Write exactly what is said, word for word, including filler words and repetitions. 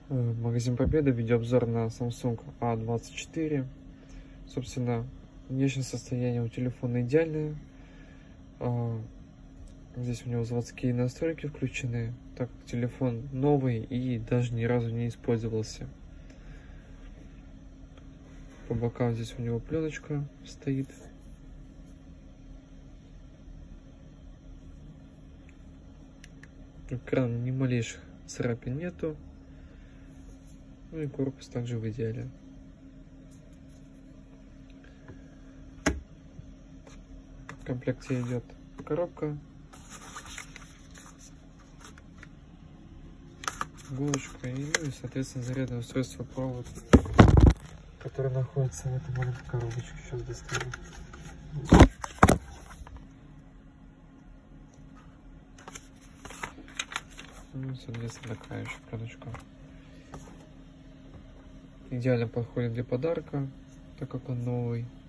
Магазин Победа, видеообзор на Samsung А двадцать четыре. Собственно, внешнее состояние у телефона идеальное. Здесь у него заводские настройки включены, так как телефон новый и даже ни разу не использовался. По бокам здесь у него пленочка стоит. Экран ни малейших царапин нету. Ну и корпус также в идеале. В комплекте идет коробка, иголочка и, ну и соответственно зарядное устройство, провод, который находится в этой маленькой коробочке. Сейчас достану. Ну, соответственно, такая еще пленочка. Идеально подходит для подарка, так как он новый.